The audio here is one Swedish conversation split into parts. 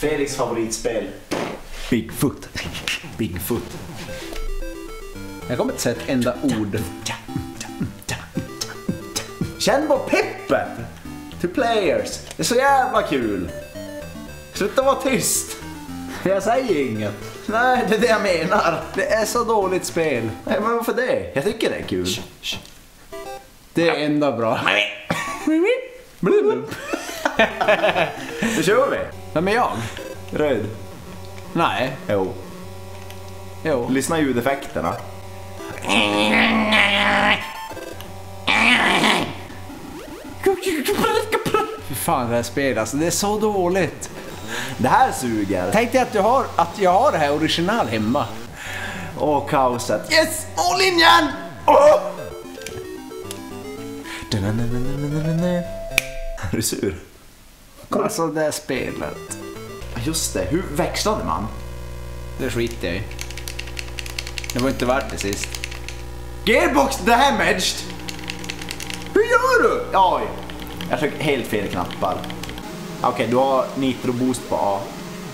Felix favoritspel. Bigfoot. Bigfoot. Jag kommer inte säga ett enda ord. Känn på peppet. To players. Det är så jävla kul. Sluta vara tyst. Jag säger inget. Nej, det är det jag menar. Det är så dåligt spel. Nej, men varför det? Jag tycker det är kul. Det är enda bra. Då kör vi. Vem är jag? Röd. Nej. Jo. Lyssna ljudeffekterna. Fy fan, det här spelet, alltså, det är så dåligt. Det här suger. Tänk dig att jag har det här original hemma. Åh, kaoset. Yes! Mållinjen! Oh! Är du sur? Alltså det här spelet. Just det, hur växlade man? Det skiter jag i. Det var inte värt det sist. Gearbox damaged! Hur gör du? Oj, jag tryckte helt fel knappar. Okej, du har nitro boost på A.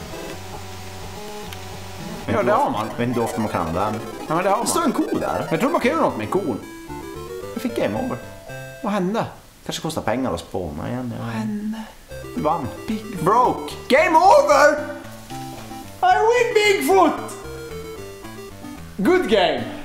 Ja, det har man. Jag vet inte hur ofta man kan den. Ja, men det har Det står man. en ko där. Jag tror man kan göra något med kon. Jag fick game over. Vad hände? Kanske kostar pengar att spåna igen. Vad hände? Du vann. Broke. Game over! I win Bigfoot! Good game!